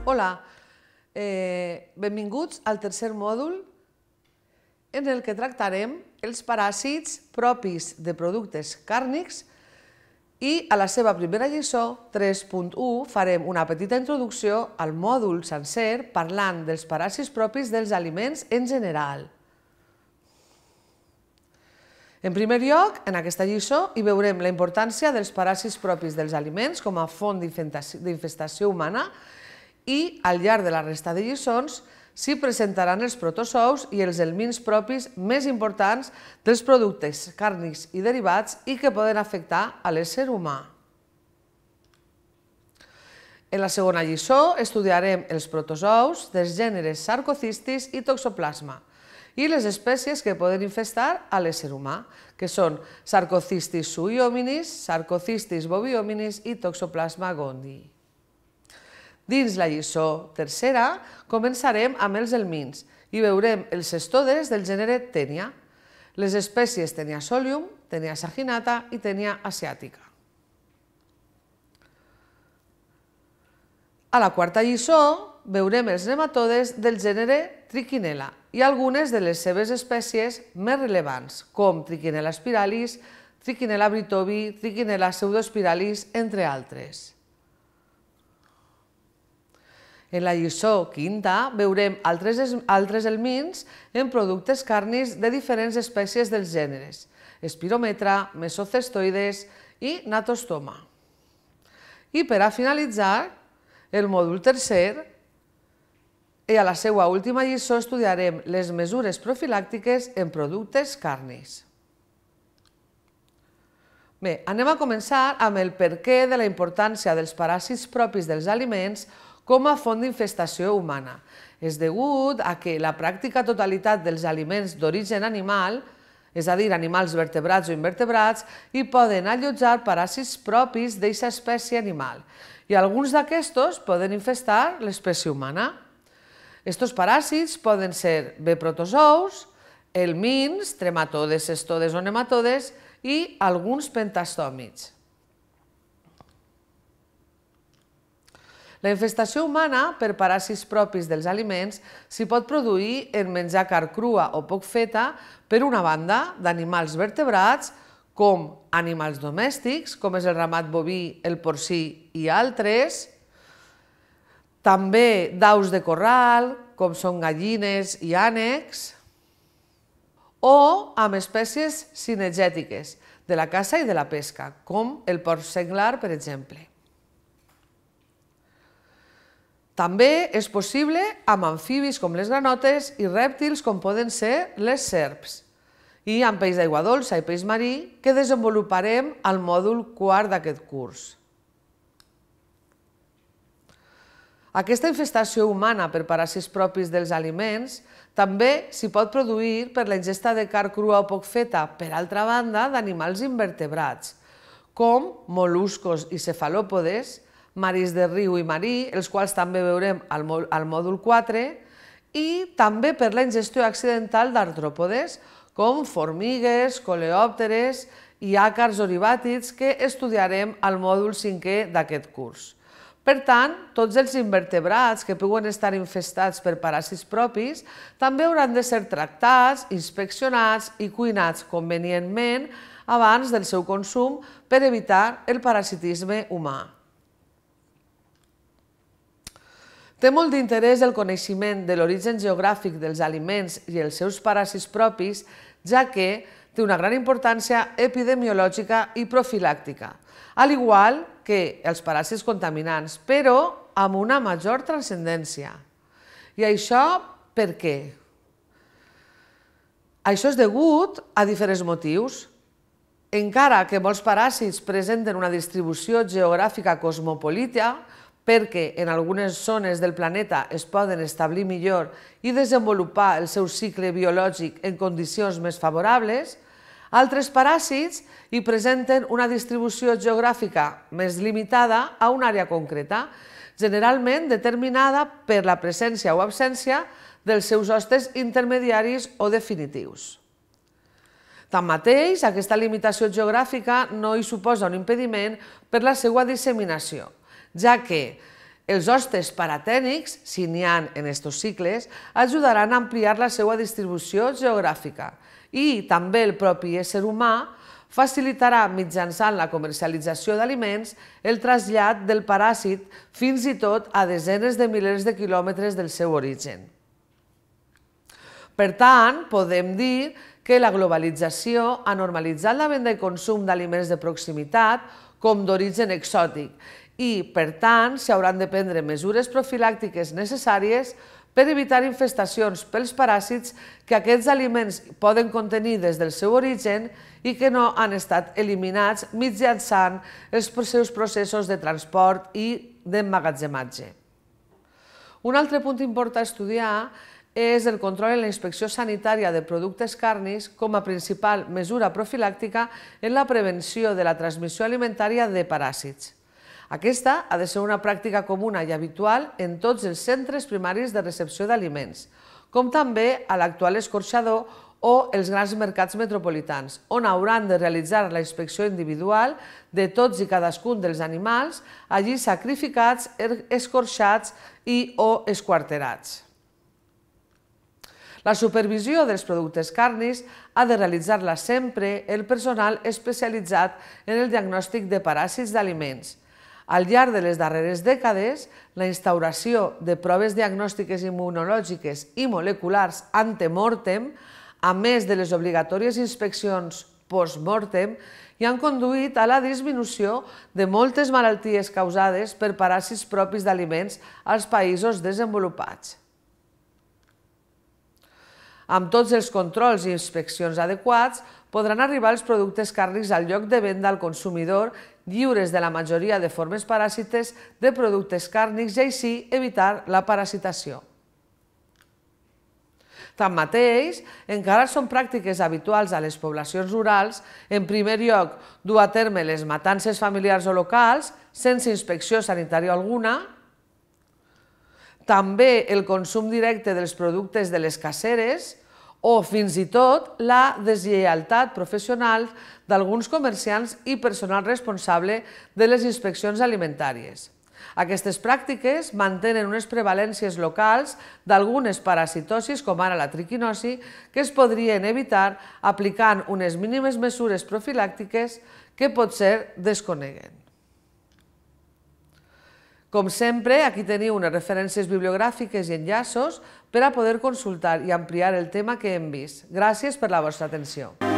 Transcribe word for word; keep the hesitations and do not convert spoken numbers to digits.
Hola, eh, benvinguts al tercer mòdul en el que tractarem els paràsits propis de productes càrnics i a la seva primera lliçó, tres punt u, farem una petita introducció al mòdul sencer parlant dels paràsits propis dels aliments en general. En primer lloc, en aquesta lliçó hi veurem la importància dels paràsits propis dels aliments com a font d'infestació humana i al llarg de la resta de lliçons s'hi presentaran els protozous i els helmints propis més importants dels productes càrnics i derivats i que poden afectar a l'ésser humà. En la segona lliçó estudiarem els protozous dels gèneres Sarcocystis i Toxoplasma i les espècies que poden infestar a l'ésser humà, que són Sarcocystis suiominis, Sarcocystis boviominis i Toxoplasma gondii. Dins la lliçó tercera començarem amb els helmints i veurem els cestodes del gènere Taenia, les espècies Taenia solium, Taenia saginata i Taenia asiàtica. A la quarta lliçó veurem els nematodes del gènere Trichinella i algunes de les seves espècies més rellevants, com Trichinella spiralis, Trichinella britovi, Trichinella pseudospiralis, entre altres. En la lliçó quinta veurem altres, altres helmints en productes càrnics de diferents espècies dels gèneres, Spirometra, Mesocestoides i Natostoma. I per a finalitzar, el mòdul tercer, i a la seva última lliçó estudiarem les mesures profilàctiques en productes càrnics. Bé, anem a començar amb el perquè de la importància dels paràsits propis dels aliments com a font d'infestació humana. És degut a que la pràctica totalitat dels aliments d'origen animal, és a dir, animals vertebrats o invertebrats, hi poden allotjar paràsits propis d'aquesta espècie animal i alguns d'aquestos poden infestar l'espècie humana. Estos paràsits poden ser bé protozous, helmints, trematodes, cestodes o nematodes i alguns pentastòmids. La infestació humana per paràsits propis dels aliments s'hi pot produir en menjar carn crua o poc feta, per una banda, d'animals vertebrats, com animals domèstics, com és el ramat boví, el porcí i altres, també d'aus de corral, com són gallines i ànecs, o amb espècies cinegètiques de la caça i de la pesca, com el porc senglar, per exemple. També és possible amb amfibis com les granotes i rèptils com poden ser les serps, i amb peix d'aigua dolça i peix marí que desenvoluparem al mòdul quart d'aquest curs. Aquesta infestació humana per paràsits propis dels aliments també s'hi pot produir per la ingesta de carn crua o poc feta, per altra banda, d'animals invertebrats, com mol·luscos i cefalòpodes, maris de riu i marí, els quals també veurem al mòdul quatre, i també per la ingestió accidental d'artròpodes, com formigues, coleòpteres i àcars oribàtids, que estudiarem al mòdul cinquè d'aquest curs. Per tant, tots els invertebrats que puguen estar infestats per paràsits propis també hauran de ser tractats, inspeccionats i cuinats convenientment abans del seu consum per evitar el parasitisme humà. Té molt d'interès el coneixement de l'origen geogràfic dels aliments i els seus paràsits propis, ja que té una gran importància epidemiològica i profilàctica, al igual que els paràsits contaminants, però amb una major transcendència. I això per què? Això és degut a diferents motius. Encara que molts paràsits presenten una distribució geogràfica cosmopolita, perquè en algunes zones del planeta es poden establir millor i desenvolupar el seu cicle biològic en condicions més favorables, altres paràsits hi presenten una distribució geogràfica més limitada a una àrea concreta, generalment determinada per la presència o absència dels seus hostes intermediaris o definitius. Tanmateix, aquesta limitació geogràfica no hi suposa un impediment per la seva disseminació, ja que Els hostes paratènics, si n'hi ha en aquests cicles, ajudaran a ampliar la seva distribució geogràfica i també el propi ésser humà facilitarà mitjançant la comercialització d'aliments el trasllat del paràsit fins i tot a desenes de milers de quilòmetres del seu origen. Per tant, podem dir que la globalització ha normalitzat la venda i consum d'aliments de proximitat com d'origen exòtic i, per tant, s'hauran de prendre mesures profilàctiques necessàries per evitar infestacions pels paràsits que aquests aliments poden contenir des del seu origen i que no han estat eliminats mitjançant els seus processos de transport i d'emmagatzematge. Un altre punt important a estudiar és el control i la inspecció sanitària de productes carnis com a principal mesura profilàctica en la prevenció de la transmissió alimentària de paràsits. Aquesta ha de ser una pràctica comuna i habitual en tots els centres primaris de recepció d'aliments, com també a l'actual escorxador o els grans mercats metropolitans, on hauran de realitzar la inspecció individual de tots i cadascun dels animals allí sacrificats, escorxats i o esquarterats. La supervisió dels productes carnis ha de realitzar-la sempre el personal especialitzat en el diagnòstic de paràsits d'aliments. Al llarg de les darreres dècades, la instauració de proves diagnòstiques immunològiques i moleculars ante-mortem, a més de les obligatòries inspeccions post-mortem, i han conduït a la disminució de moltes malalties causades per paràsits propis d'aliments als països desenvolupats. Amb tots els controls i inspeccions adequats, podran arribar els productes càrnics al lloc de venda al consumidor lliures de la majoria de formes paràsites de productes càrnics i així evitar la parasitació. Tanmateix, encara són pràctiques habituals a les poblacions rurals, en primer lloc, dur a terme les matances familiars o locals sense inspecció sanitària alguna, també el consum directe dels productes de les caceres o, fins i tot, la deslleialtat professional d'alguns comerciants i personal responsable de les inspeccions alimentàries. Aquestes pràctiques mantenen unes prevalències locals d'algunes parasitosis, com ara la triquinosi, que es podrien evitar aplicant unes mínimes mesures profilàctiques que potser desconeguen. Com sempre, aquí teniu unes referències bibliogràfiques i enllaços per a poder consultar i ampliar el tema que hem vist. Gràcies per la vostra atenció.